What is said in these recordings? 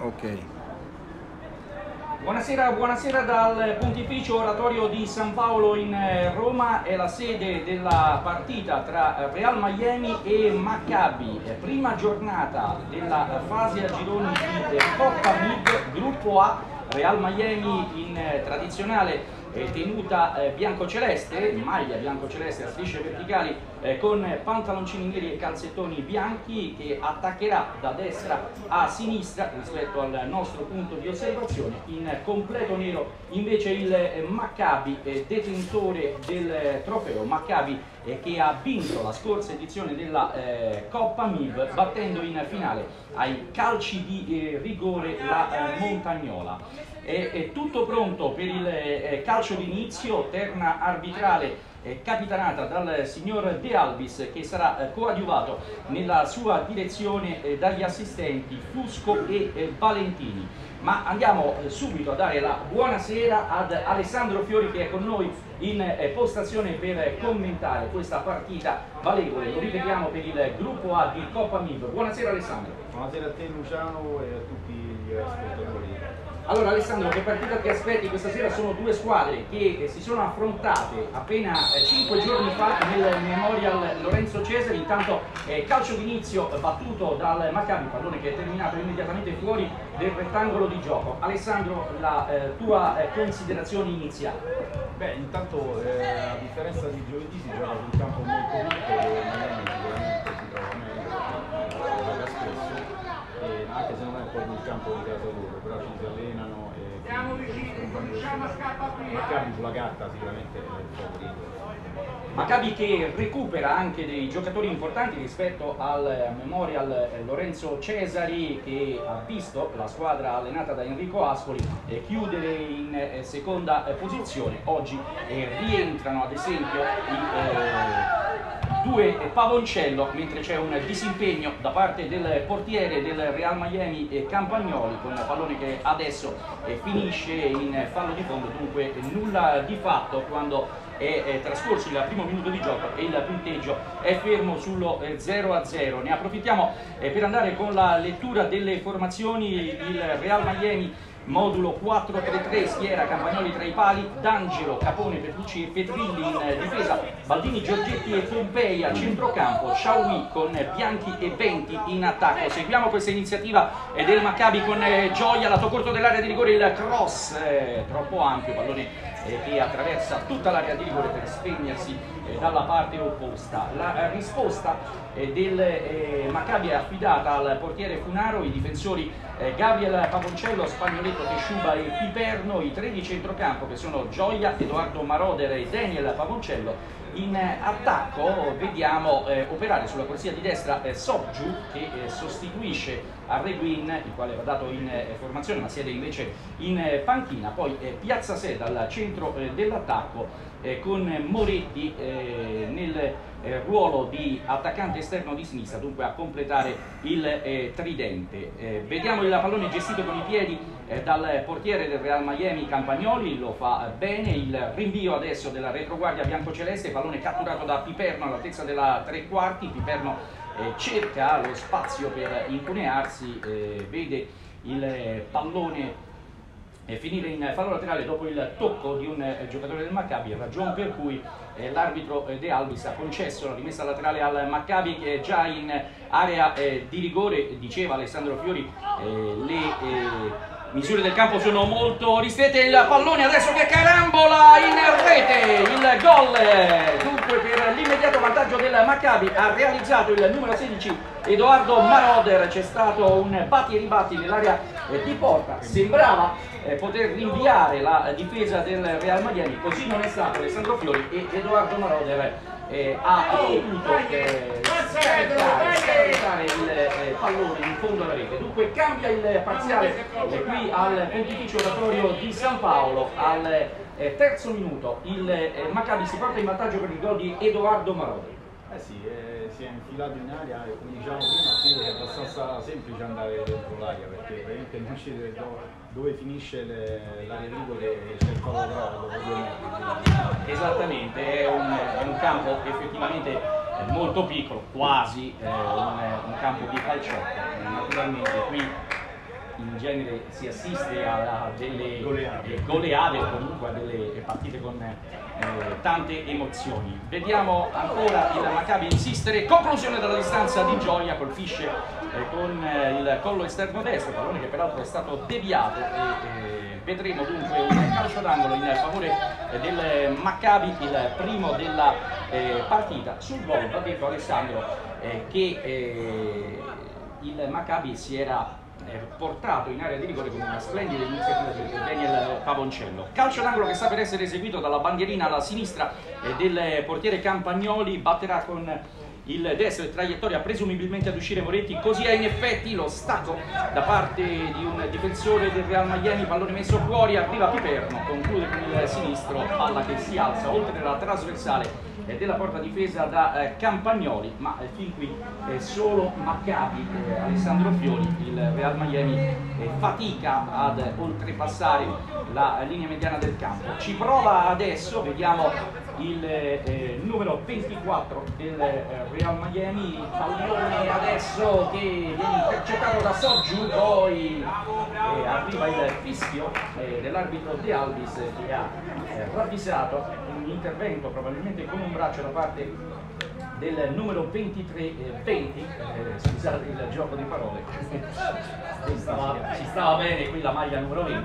Ok. Buonasera dal Pontificio Oratorio di San Paolo in Roma, è la sede della partita tra Real Miami e Maccabi, prima giornata della fase a gironi di Coppa MIB, gruppo A, Real Miami in tradizionale tenuta biancoceleste, maglia biancoceleste a strisce verticali con pantaloncini neri e calzettoni bianchi, che attaccherà da destra a sinistra rispetto al nostro punto di osservazione. In completo nero invece il Maccabi, detentore del trofeo. Maccabi che ha vinto la scorsa edizione della Coppa MIB battendo in finale ai calci di rigore la Montagnola. È tutto pronto per il calcio d'inizio, terna arbitrale capitanata dal signor De Albis, che sarà coadiuvato nella sua direzione dagli assistenti Fusco e Valentini. Ma andiamo subito a dare la buonasera ad Alessandro Fiori, che è con noi in postazione per commentare questa partita valevole, lo ripetiamo, per il gruppo A di Coppa MIB. Buonasera Alessandro. Buonasera a te Luciano e a tutti gli ascoltatori. Allora Alessandro, che partita ti aspetti questa sera? Sono due squadre che si sono affrontate appena 5 giorni fa nel Memorial Lorenzo Cesari. Intanto calcio d'inizio battuto dal Maccabi, pallone che è terminato immediatamente fuori del rettangolo di gioco. Alessandro, la tua considerazione iniziale? Beh, intanto a differenza di giovedì si gioca su un campo molto piccolo, dove Miami sicuramente si trova meglio, gioca spesso, anche se non è proprio il campo di casa loro, però ci si allenano e Maccabi sulla carta sicuramente è il favorito. Maccabi che recupera anche dei giocatori importanti rispetto al Memorial Lorenzo Cesari, che ha visto la squadra allenata da Enrico Ascoli chiudere in seconda posizione. Oggi rientrano ad esempio i due Pavoncello, mentre c'è un disimpegno da parte del portiere del Real Miami Campagnoli, con pallone che adesso finisce in fallo di fondo, dunque nulla di fatto quando è trascorso il primo minuto di gioco e il punteggio è fermo sullo 0-0. Ne approfittiamo per andare con la lettura delle formazioni. Il Real Miami modulo 4-3-3, schiera Campagnoli tra i pali, D'Angelo, Capone, Petrucci e Petrilli in difesa, Baldini, Giorgetti e Pompei a centrocampo, Sciaui con Bianchi e Venti in attacco. Seguiamo questa iniziativa del Maccabi con Gioia, lato corto dell'area di rigore, il cross troppo ampio, pallone che attraversa tutta l'area di rigore per spegnersi dalla parte opposta. La risposta del Maccabi è affidata al portiere Funaro, i difensori Gabriel Pavoncello, Spagnoletto, Tesciuba e Piperno, i tre di centrocampo che sono Gioia, Edoardo Maroder e Daniel Pavoncello. In attacco vediamo operare sulla corsia di destra Soggiu, che sostituisce Arreguin, il quale va dato in formazione ma siede invece in panchina. Poi Piazza Sé dal centro dell'attacco con Moretti nel ruolo di attaccante esterno di sinistra, dunque a completare il tridente. Vediamo il pallone gestito con i piedi dal portiere del Real Miami Campagnoli, lo fa bene. Il rinvio adesso della retroguardia biancoceleste, pallone catturato da Piperno all'altezza della tre quarti. Piperno cerca lo spazio per incunearsi, vede il pallone finire in fallo laterale dopo il tocco di un giocatore del Maccabi, ragion per cui l'arbitro De Albis ha concesso la rimessa laterale al Maccabi, che è già in area di rigore. Diceva Alessandro Fiori, le misure del campo sono molto ristrette. Il pallone adesso che carambola in rete, il gol dunque per l'immediato vantaggio del Maccabi. Ha realizzato il numero 16 Edoardo Maroder, c'è stato un batti e ribatti nell'area di porta, sembrava poter rinviare la difesa del Real Miami, così non è stato. Alessandro Fiori e Edoardo Maroder ha potuto scaricare il pallone in fondo alla rete. Dunque cambia il parziale qui al Pontificio Oratorio di San Paolo. Al terzo minuto il Maccabi si porta in vantaggio per il gol di Edoardo Maroder. Sì, si è infilato in aria e come diciamo prima è abbastanza semplice andare dentro l'aria, perché veramente non scende dove finisce l'area di rigore e c'è il fallo laterale dopo 2 metri. Esattamente, è un campo effettivamente molto piccolo, quasi un campo di calciotto. Naturalmente qui in genere si assiste a delle goleade o comunque a delle partite con tante emozioni. Vediamo ancora il Maccabi insistere, conclusione dalla distanza di Gioia, colpisce con il collo esterno destro, pallone che peraltro è stato deviato e vedremo dunque un calcio d'angolo in favore del Maccabi, il primo della partita. Sul gol va detto Alessandro che il Maccabi si era portato in area di rigore con una splendida iniziativa di Daniel Pavoncello. Calcio d'angolo che sta per essere eseguito dalla bandierina alla sinistra del portiere Campagnoli, batterà con il destro e traiettoria presumibilmente ad uscire Moretti, così è in effetti lo stacco da parte di un difensore del Real Miami, pallone messo fuori, arriva Piperno, conclude con il sinistro, palla che si alza oltre la trasversale della porta difesa da Campagnoli, ma fin qui solo Maccabi, Alessandro Fiori, il Real Miami fatica ad oltrepassare la linea mediana del campo. Ci prova adesso, vediamo il numero 24 del Real Miami, pallone adesso che viene intercettato da Soggiu, poi arriva il fischio dell'arbitro De Albis che ha ravvisato un intervento probabilmente con un braccio da parte del numero 23-20, scusate il gioco di parole, ci stava bene qui la maglia numero 20,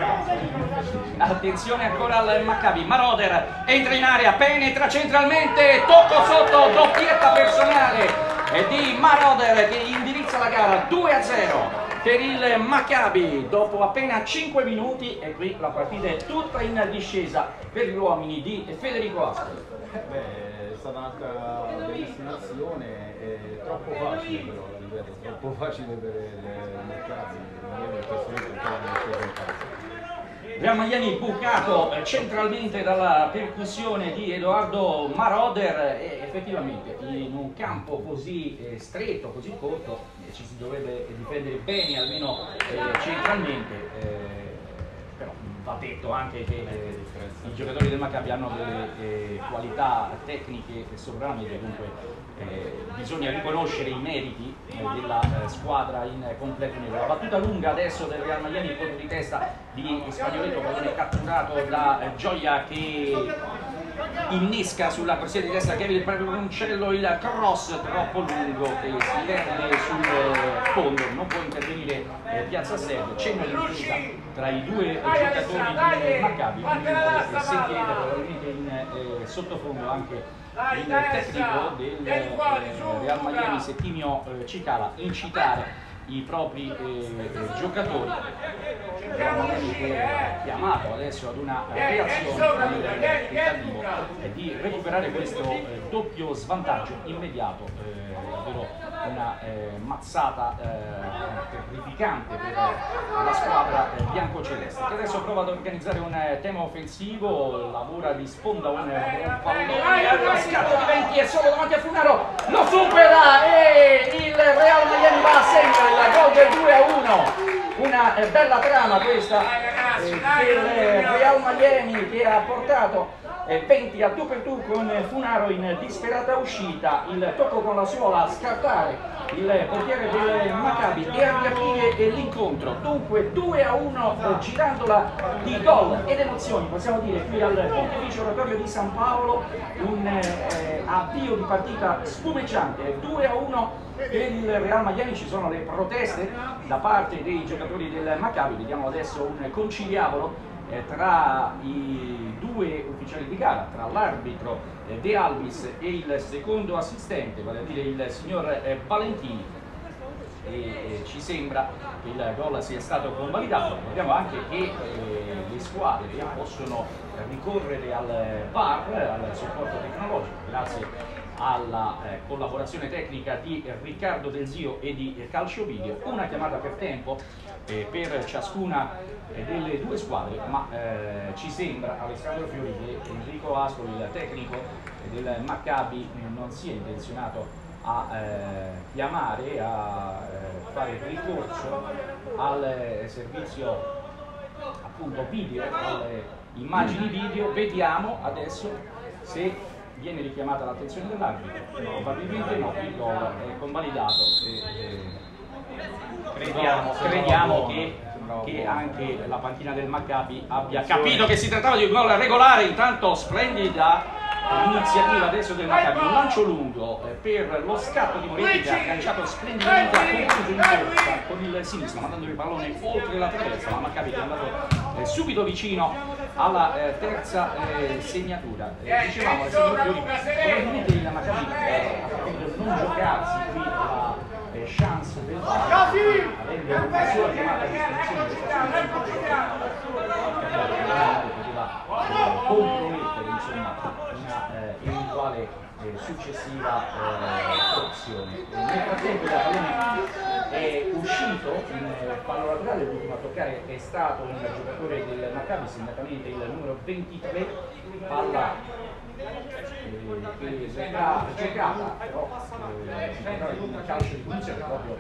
attenzione ancora al Maccabi, Maroder entra in area, penetra centralmente, tocco sotto, doppietta personale di Maroder che indirizza la gara, 2-0 per il Maccabi dopo appena 5 minuti, e qui la partita è tutta in discesa per gli uomini di Federico Ascoli. È stata un'altra bellissima azione, troppo facile però, ripeto, troppo facile per il Maccabi, in questo momento ancora non è sceso in casa. Real Miami bucato centralmente dalla percussione di Edoardo Maroder e effettivamente in un campo così stretto, così corto, ci si dovrebbe difendere bene almeno centralmente, però va detto anche che i giocatori del Maccabi hanno delle qualità tecniche sovrammedie, dunque bisogna riconoscere i meriti della squadra in completo nero. La battuta lunga adesso del Real Miami, colpo di testa di Spagnoletto, pallone catturato da Gioia che innesca sulla corsia di destra Kevin Pavoncello, il cross troppo lungo che si perde sul fondo, non può intervenire Piazza Sergio, cenno all'intesa tra i due giocatori di Maccabi, sentirete probabilmente in sottofondo anche il tecnico del Real Miami Settimio Cicala incitare i propri giocatori. Real Miami che è chiamato adesso ad una reazione al tentativo di recuperare questo doppio svantaggio immediato, davvero una mazzata terrificante per la squadra biancoceleste, che adesso prova ad organizzare un tema offensivo, lavora di sponda un pallone allo scatto di 20 e solo davanti a Funaro, lo supera e il Real Miami va a segnare la gol del 2-1. Una bella trama questa del Real Miami che ha portato 20 a tu per tu con Funaro in disperata uscita, il tocco con la suola a scartare il portiere del Maccabi e a riaprire l'incontro. Dunque 2-1, girandola di gol ed emozioni, possiamo dire, qui al Pontificio Oratorio di San Paolo, un avvio di partita spumeggiante, 2-1 per il Real Miami. Ci sono le proteste da parte dei giocatori del Maccabi, vediamo adesso un conciliabolo tra i due ufficiali di gara, tra l'arbitro De Albis e il secondo assistente, vale a dire il signor Valentini, e ci sembra che il gol sia stato convalidato. Ricordiamo anche che le squadre possono ricorrere al VAR, al supporto tecnologico, grazie alla collaborazione tecnica di Riccardo Del Zio e di Calcio Video, una chiamata per tempo per ciascuna delle due squadre, ma ci sembra, Alessandro Fiori, che Enrico Ascoli, il tecnico del Maccabi, non sia intenzionato a chiamare, a fare ricorso al servizio appunto video, alle immagini video. Vediamo adesso se viene richiamata l'attenzione dell'arbitro. Probabilmente no, il gol è convalidato e crediamo che anche la panchina del Maccabi abbia capito che si trattava di un gol regolare. Intanto splendida l'iniziativa adesso del Maccabi, un lancio lungo per lo scatto di Moretti che ha agganciato splendidamente, ha concluso in corsa con il sinistro mandando il pallone oltre la traversa, ma Maccabi che è andato subito vicino alla terza segnatura. Dicevamo Alessandro Fiori, probabilmente il Maccabi ha preferito non giocarsi qui la chance del VAR, avendo una sola chiamata a disposizione di poteva compromettere insomma una eventuale successiva opzione. Nel frattempo il pallone è uscito in fallo laterale, l'ultimo a toccare è stato un giocatore del Maccabi, segnatamente il numero 23, palla che verrà giocata, però si trattava di un calcio di punizione proprio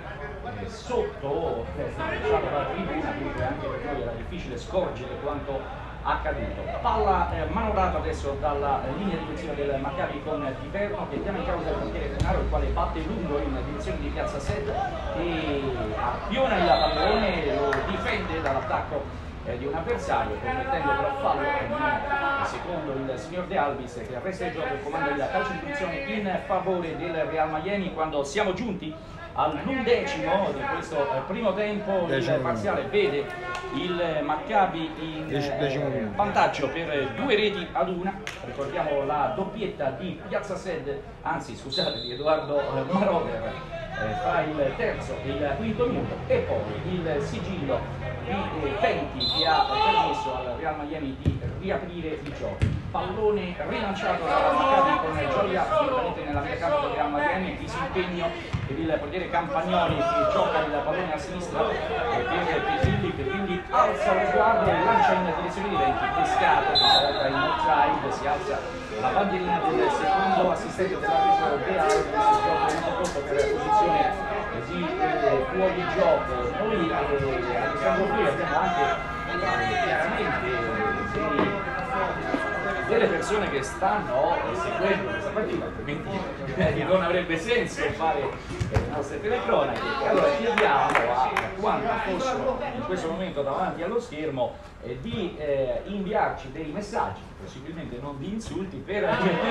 sotto la tribuna, quindi anche per noi era difficile scorgere quanto accaduto. Palla manovrata adesso dalla linea difensiva del Maccabi con Di Perno che chiama in causa il portiere Fenaro, il quale batte lungo in direzione di Piazza Sed e appiona il pallone, lo difende dall'attacco di un avversario, commettendo però fallo secondo il signor De Albis che arresta il gioco e comanda il calcio di punizione in favore del Real Miami quando siamo giunti all'11° di questo primo tempo. Il parziale vede il Maccabi in vantaggio per 2-1. Ricordiamo la doppietta di Piazza Sed, anzi scusate, di Edoardo Maroder fra il terzo e il quinto minuto, e poi il sigillo di Penti che ha permesso al Real Miami di riaprire il gioco. Pallone rilanciato dalla Maccabi con Gioia direttamente nella metà campo del Real Miami, disimpegno per il portiere Campagnoli che gioca il pallone a sinistra per Petilli alza lo sguardo e lancia in direzione di Venti, pescato, questa volta in offside, si alza la bandierina del secondo assistente dell'arbitro De Albis, si gioca tenuto conto per posizione di fuori gioco. Noi Alessandro qui abbiamo anche chiaramente delle persone che stanno seguendo questa partita, altrimenti non avrebbe senso fare le nostre telecronache. Allora chiediamo a quanti fossero in questo momento davanti allo schermo di inviarci dei messaggi, possibilmente non di insulti, per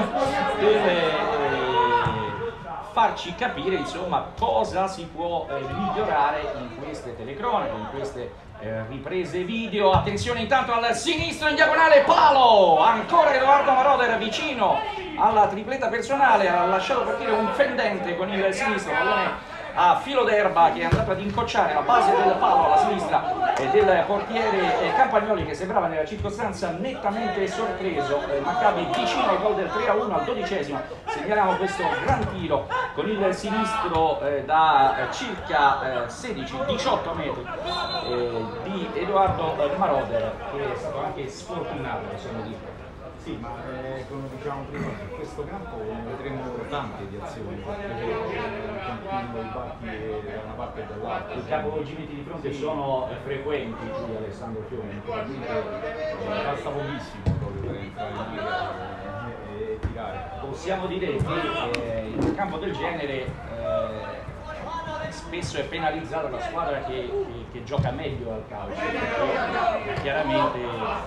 farci capire insomma cosa si può migliorare in queste telecronache, in queste riprese video. Attenzione intanto al sinistro in diagonale, palo, ancora Edoardo Maroder vicino alla tripletta personale, ha lasciato partire un fendente con il sinistro, pallone a filo d'erba che è andato ad incocciare la base del palo alla sinistra del portiere Campagnoli, che sembrava nella circostanza nettamente sorpreso. Maccabi vicino al gol del 3-1 al 12°. Segnaliamo questo gran tiro con il sinistro da circa 16-18 metri di Edoardo Maroder, che è stato anche sfortunato, possiamo dire. Sì, ma come dicevamo prima, su questo campo ne vedremo tante di azioni, perché continuano i batti da una parte e dall'altra. I capovolgimenti di fronte sono frequenti qui, Alessandro Fiori, naturalmente basta pochissimo proprio per entrare in area e tirare. Possiamo dire che in un campo del genere spesso è penalizzata la squadra che gioca meglio al calcio, perché chiaramente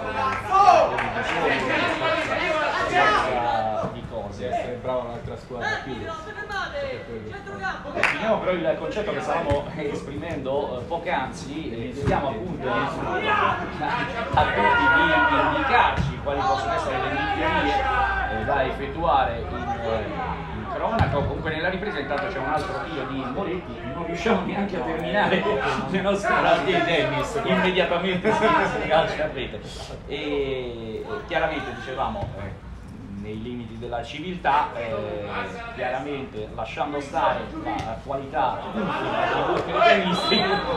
di cose. Essere bravo un'altra squadra più. Finiamo però il concetto che stavamo esprimendo poc'anzi, chiediamo appunto a tutti di indicarci quali possono essere le migliorie da effettuare in cronaca o comunque nella ripresa. Intanto c'è un altro tiro di Moretti, non riusciamo neanche a terminare le nostre partite di tennis, immediatamente si calcia a rete. E chiaramente dicevamo nei limiti della civiltà, chiaramente lasciando stare la qualità ultima dei due tennisti,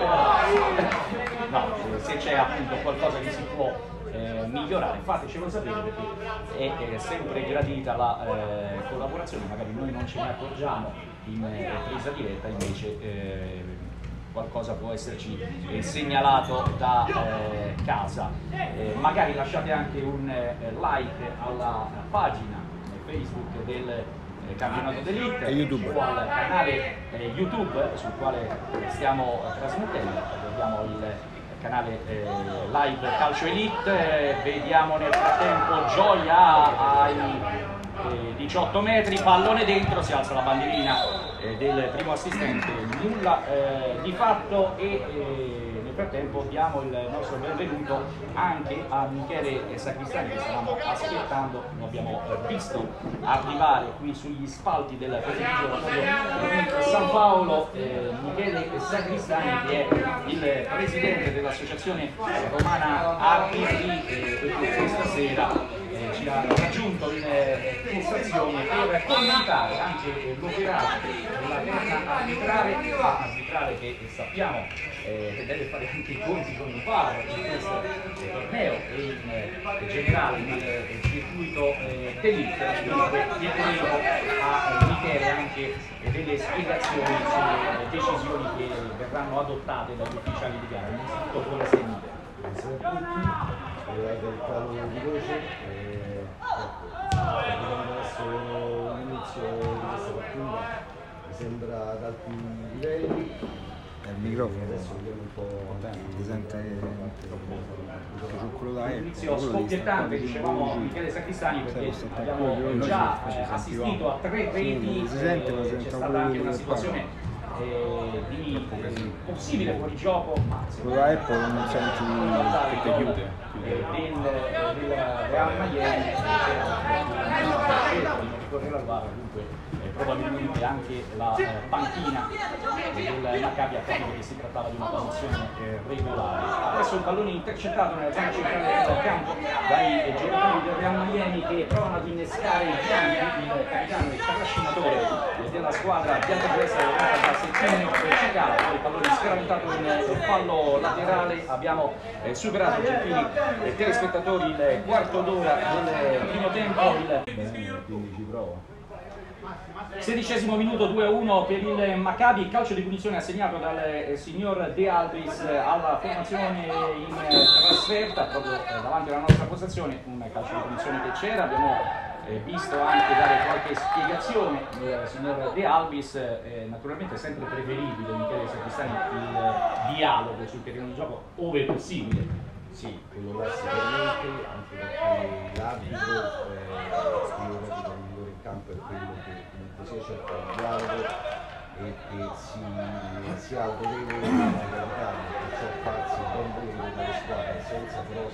no, se c'è appunto qualcosa che si può migliorare, fatecelo sapere, perché è sempre gradita la collaborazione. Magari noi non ce ne accorgiamo in presa diretta, invece qualcosa può esserci segnalato da casa. Magari lasciate anche un like alla pagina Facebook del campionato d'elite, e YouTube. al canale YouTube sul quale stiamo trasmettendo, vediamo il canale live Calcio Elite, vediamo nel frattempo Gioia ai 18 metri, pallone dentro, si alza la bandierina del primo assistente, nulla di fatto e nel frattempo diamo il nostro benvenuto anche a Michele Sacristani che stavamo aspettando, lo abbiamo visto arrivare qui sugli spalti del prestigio oratorio di San Paolo. Michele Sacristani che è il presidente dell'associazione romana arbitri e questa sera ci ha raggiunto in postazione per commentare anche l'operato della terna arbitrale che sappiamo deve fare anche i conti con il VAR in questo torneo e in generale nel circuito d'elite. Dunque chiederemo a Michele anche delle spiegazioni sulle decisioni che verranno adottate dagli ufficiali di gara. Innanzitutto buonasera Michele. Buonasera a tutti. Del calo di voce adesso l'inizio di questa partita mi sembra ad alti livelli. Il microfono adesso vediamo un po', si sente quello da inizio scoppiettante, dicevamo Michele Sacristani, perché abbiamo già assistito a 3 reti, c'è stata anche una situazione di possibile fuorigioco, ma quello da Apple non senti perché chiude del Real Miami di ricorrere al VAR, dunque probabilmente anche la panchina del Maccabi ha capito che si trattava di una posizione regolare. Adesso il pallone intercettato nella zona centrale del campo dai giocatori del Real Miami che provano ad innescare i piani. Il capitano, il trascinatore della squadra bianco-celeste da Settimio Cicala, poi il pallone scaraventato in fallo laterale. Abbiamo superato, gentili telespettatori, il quarto d'ora del primo tempo. quindi ci provo. 16° minuto, 2-1 per il Maccabi, calcio di punizione assegnato dal signor De Albis alla formazione in trasferta proprio davanti alla nostra postazione, un calcio di punizione che c'era, abbiamo visto anche dare qualche spiegazione il signor De Albis, naturalmente sempre preferibile Michele Sacristani il dialogo sul terreno di gioco ove possibile. Sì, quello là sicuramente, anche perché l'arbitro, io reputo il migliore in campo è quello che comunque sia cerca il dialogo e che sia autorevole nella realtà, perciò farsi il buon volere delle squadre senza però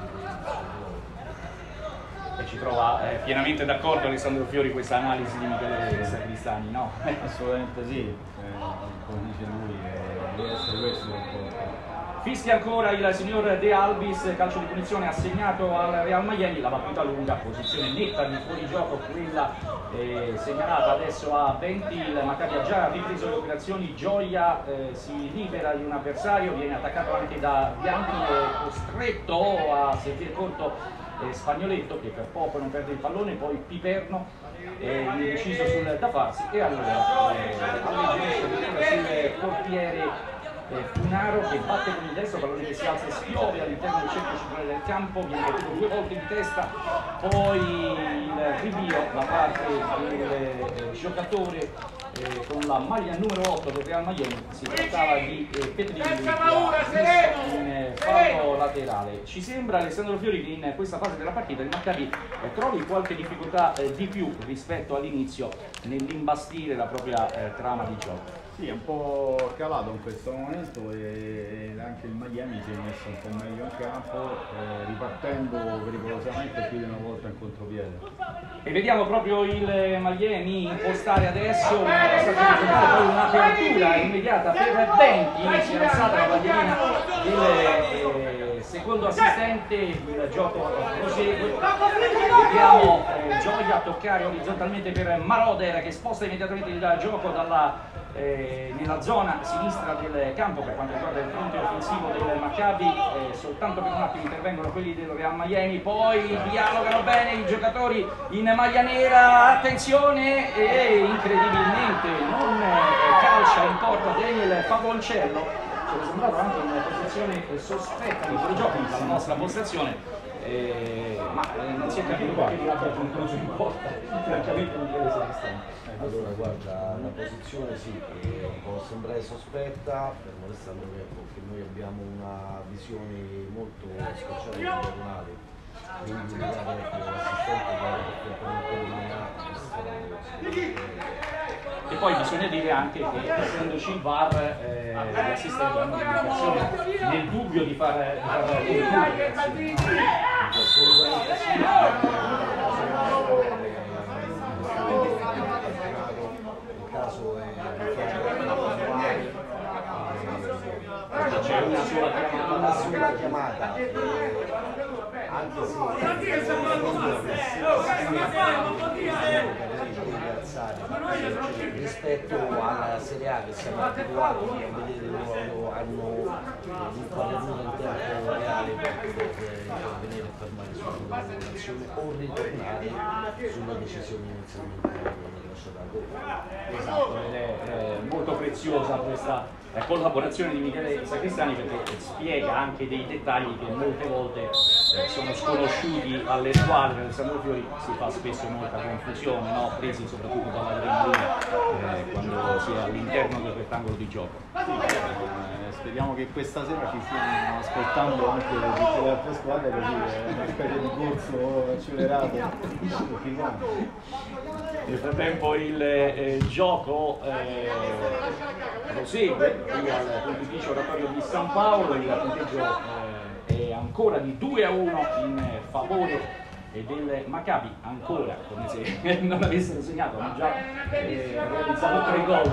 E ci trova pienamente d'accordo Alessandro Fiori questa analisi di Michele Sacristani, no? Assolutamente sì, come dice lui, deve essere questo il rapporto. Fischia ancora il signor De Albis, calcio di punizione assegnato al Real Miami, la battuta lunga, posizione netta di fuorigioco, quella segnalata adesso a 20, il Maccabi ha già ripreso le operazioni, Gioia si libera di un avversario, viene attaccato anche da Bianchi, costretto a sentire corto Spagnoletto che per poco non perde il pallone, poi Piperno indeciso sul da farsi e allora alleggerisce sul portiere Funaro che batte con il destro, pallone che si alza e spiove all'interno del cerchio centrale del campo, viene battuto 2 volte in testa, poi il rinvio da parte del giocatore con la maglia numero 8 del Real Miami, si trattava di Petrini in fallo laterale. Ci sembra, Alessandro Fiori, che in questa fase della partita il Maccabi trovi qualche difficoltà di più rispetto all'inizio nell'imbastire la propria trama di gioco. Sì, è un po' calato in questo momento e anche il Miami si è messo un po' meglio in campo, ripartendo pericolosamente più di una volta in contropiede. E vediamo proprio il Miami impostare adesso un passaggio centrale, poi un'apertura immediata per Benti, si è alzata la bandierina del secondo assistente, il gioco prosegue, vediamo Gioia a toccare orizzontalmente per Maroder che sposta immediatamente il gioco nella zona sinistra del campo per quanto riguarda il fronte offensivo del Maccabi, soltanto per un attimo intervengono quelli del Real Miami, poi dialogano bene i giocatori in maglia nera, attenzione, e incredibilmente non calcia in porta Daniel Pavoncello, ci è sembrato anche in posizione sospetta di fuorigioco dalla nostra postazione. ma non si è capito perché non abbia concluso in porta, francamente non deve essere stato. Allora guarda, la posizione sì, può sembrare sospetta, fermo restando che noi abbiamo una visione molto scocciata di diagonale, quindi magari l'assistente e poi bisogna dire anche che essendoci il VAR gli assistenti hanno l'indicazione nel dubbio di far concludere il caso è c'è una sola chiamata, anche se rispetto alla Serie A che siamo abituati a vedere loro hanno l'inquadratura in tempo reale per poter intervenire e fermare sulla lavorazione o ritornare sulla decisione inizialmente lasciata a gol. Esatto, ed è molto preziosa questa collaborazione di Michele Sacristani perché spiega anche dei dettagli che molte volte sono sconosciuti alle squadre. Alessandro Fiori si fa spesso molta confusione, no? Presi soprattutto dall'adrenalina quando si è all'interno del rettangolo di gioco. Speriamo che questa sera ci stiano ascoltando anche tutte le altre squadre, così è una specie di corso accelerato. Nel frattempo il gioco prosegue qui al pontificio oratorio di San Paolo, il punteggio è ancora di 2-1 in favore del Maccabi, ancora come se non avessero segnato, hanno già realizzato 3 gol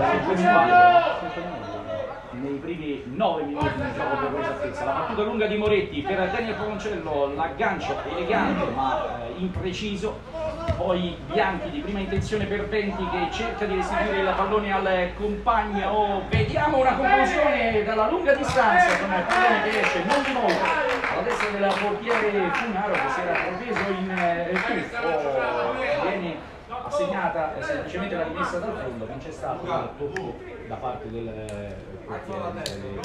nei primi 9 minuti di gioco per l'esattezza. La battuta lunga di Moretti per Daniel Promoncello, l'aggancio elegante ma impreciso, poi Bianchi di prima intenzione per Venti che cerca di restituire il pallone al compagno. Vediamo una conclusione dalla lunga distanza con il pallone che esce non di molto alla destra del portiere Funaro che si era proteso in tuffo. Viene assegnata semplicemente la rimessa dal fondo, non c'è stato un tocco da parte del portiere.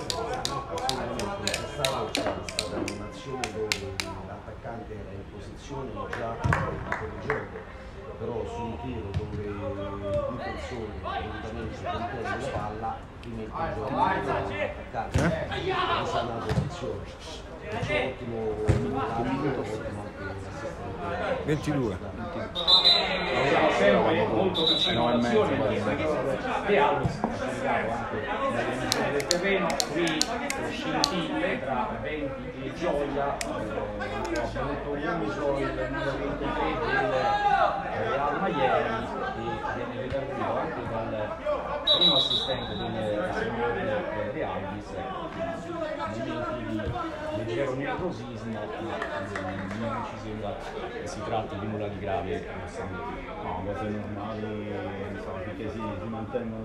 C'è stata un'azione dove l'attaccante era in posizione già per il gioco, però su un tiro dove i difensori volutamente contengono la palla, prima il gioco l'attaccante ha sanato l'azione. Ottimo minuto, ottimo anche l'assistente. 22. Siamo sempre molto vicino all'azione De Alves ha cercato anche dalle dimensioni del terreno, qui scintille tra Venti e Gioia, ha avuto uso il numero 23 del Real Miami e viene redarguito anche dal primo assistente del signor De Alves, momenti di leggero nervosismo, non ci sembra che si tratti di nulla di grave. No, cose normali, insomma, finché si mantengono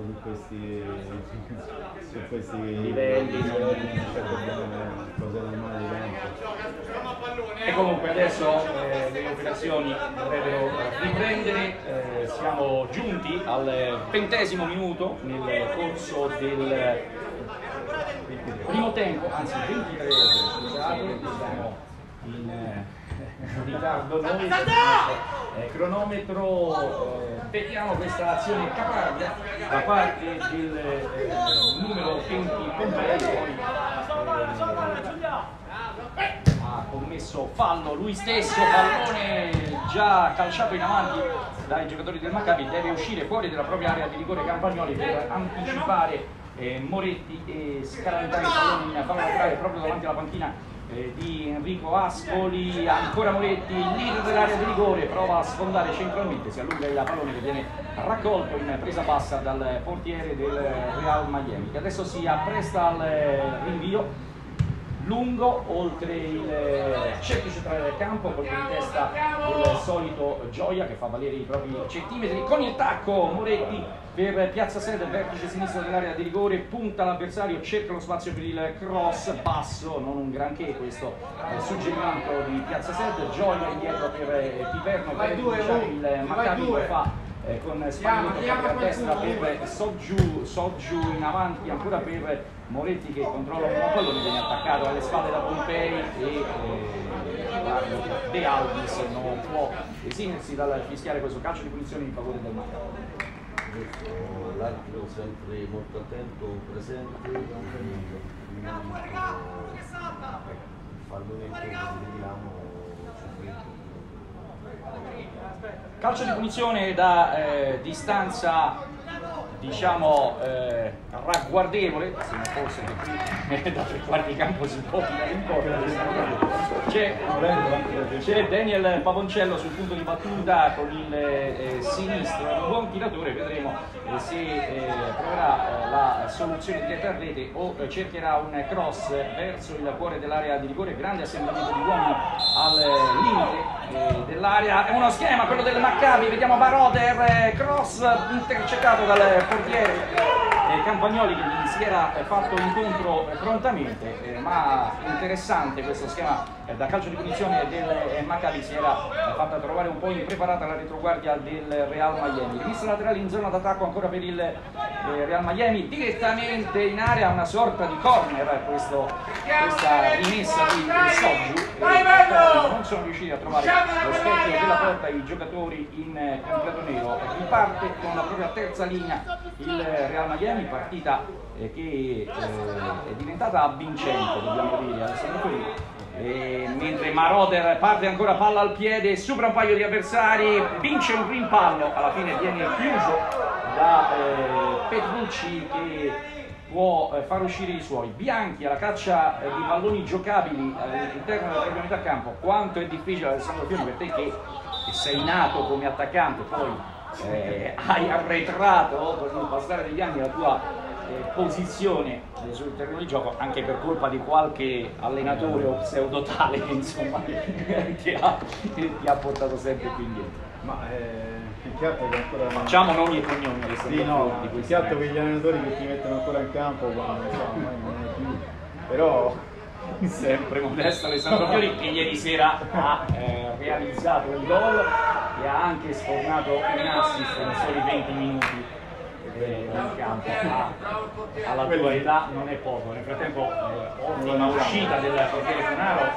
su questi livelli, cose normali. E comunque adesso le operazioni dovrebbero riprendere, siamo giunti al 20° minuto nel corso del primo tempo, anzi 23, scusate, siamo in ritardo noi, cronometro, vediamo questa azione caparda da parte del numero 20 Pompei, poi ha commesso fallo lui stesso, pallone già calciato in avanti dai giocatori del Maccabi, deve uscire fuori dalla propria area di rigore Campagnoli per anticipare Moretti e scalantare il pallone in fallo laterale proprio davanti alla panchina di Enrico Ascoli. Ancora Moretti, il leader dell'area di rigore, prova a sfondare centralmente, si allunga il pallone che viene raccolto in presa bassa dal portiere del Real Miami, che adesso si appresta al rinvio lungo oltre il cerchio centrale del campo, colpo di testa del solito Gioia che fa valere i propri centimetri con il tacco. Moretti per Piazza Sede, vertice sinistro dell'area di rigore, punta l'avversario, cerca lo spazio per il cross basso, non un granché questo suggerimento di Piazza Sede. Gioia indietro per Piperno per il Maccabi, lo fa con Spagnolo a destra per Soggiù in avanti ancora per Moretti che controlla un po' pallone, viene attaccato alle spalle da Pompei e l'arbitro De Albis non può esimersi dal fischiare questo calcio di punizione in favore del Maccabi. L'arbitro sempre molto attento, presente, il fallone che vediamo Calcio di punizione da distanza, diciamo, ragguardevole, se non fosse che qui da 3 quarti di campo si può tirare in porta. C'è Daniel Pavoncello sul punto di battuta con il sinistro, è un buon tiratore, vedremo se proverà la soluzione diretta a rete o cercherà un cross verso il cuore dell'area di rigore. Grande assemblamento di uomini al limite dell'area, è uno schema quello del Maccabi, vediamo Baroter, cross intercettato dal portiere Campagnoli che gli si era fatto incontro prontamente, ma interessante questo schema da calcio di punizione del Maccabi. Si era fatta trovare un po' impreparata la retroguardia del Real Miami. Rimessa laterale in zona d'attacco ancora per il Real Miami, direttamente in area, una sorta di corner questa rimessa di Soggiu, non sono riusciti a trovare lo specchio della porta i giocatori in completo nero. Riparte con la propria terza linea il Real Miami, partita che è diventata vincente, dobbiamo dire, Alessandro Torino. Mentre Maroder parte ancora, palla al piede, supera un paio di avversari, vince un rimpallo, alla fine viene chiuso da Petrucci che può far uscire i suoi. Bianchi alla caccia di palloni giocabili all'interno della propria metà campo. Quanto è difficile, Alessandro Fiori, per te che sei nato come attaccante, poi hai arretrato con il passare degli anni la tua posizione sul terreno di gioco, anche per colpa di qualche allenatore o pseudotale che insomma ti ha portato sempre qui indietro. Ma il chiaro che ancora facciamo nomi e cognomi, Alessandro. sì, no, di il chiaro che gli allenatori che ti mettono ancora in campo quando ormai non è più, però sempre modesto Alessandro Fiori, che ieri sera ha realizzato il gol e ha anche sfornato un assist in soli 20 minuti in campo. Alla tua età non è poco. Nel frattempo ottima uscita del portiere Funaro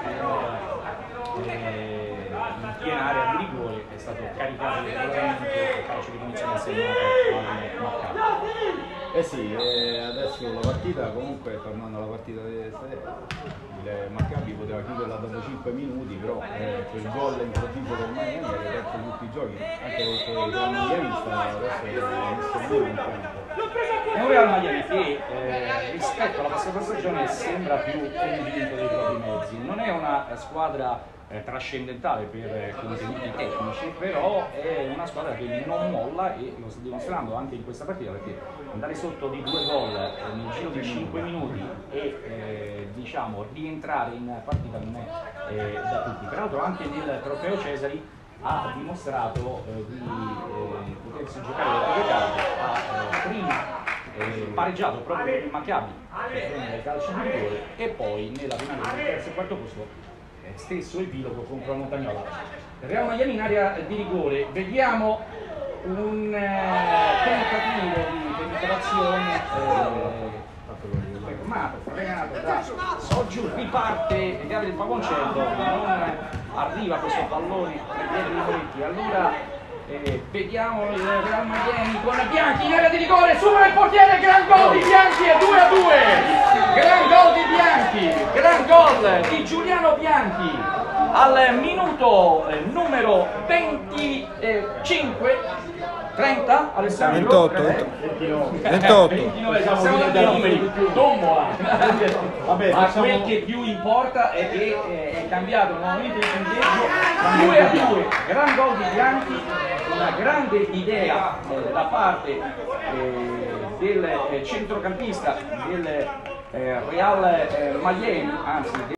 in piena area di rigore, è stato caricato di regolamento, calcio di punizione assegnato al Maccabi. eh sì, adesso la partita, comunque tornando alla partita di stasera, il Maccabi poteva chiuderla dopo 5 minuti, però quel gol improvviso del Miami ha aperto tutti i giochi, anche perché il Real Miami sta adesso messo in campo. È un Real Miami che rispetto alla passata stagione sembra più convinto dei propri mezzi. Non è una squadra trascendentale per contenuti tecnici, però è una squadra che non molla e lo sta dimostrando anche in questa partita, perché andare sotto di 2 gol nel giro di 5 minuti e diciamo rientrare in partita non è da tutti. Peraltro anche nel trofeo Cesari ha dimostrato di potersi giocare le proprie carte, ha prima pareggiato proprio con il Maccabi nei calci di rigore e poi nella finale del terzo e quarto posto stesso epilogo contro la Montagnola. Real Miami in area di rigore, vediamo un tentativo di penetrazione fermato, frenato da Soggiu, riparte Gabriel Pavoncello, non arriva questo pallone ai piedi di Moretti. Allora vediamo il Real Miami con Bianchi in area di rigore, supera il portiere, gran gol di Bianchi e 2-2, gran gol di Bianchi, gran gol di Giuliano Bianchi al minuto numero 30, Alessandro? 28. 29, siamo dai numeri, tombola. Vabbè, ma quel che più importa è che è cambiato nuovamente il punteggio 2-2, gran gol di Bianchi, una grande idea da parte del centrocampista del Real Miami, anzi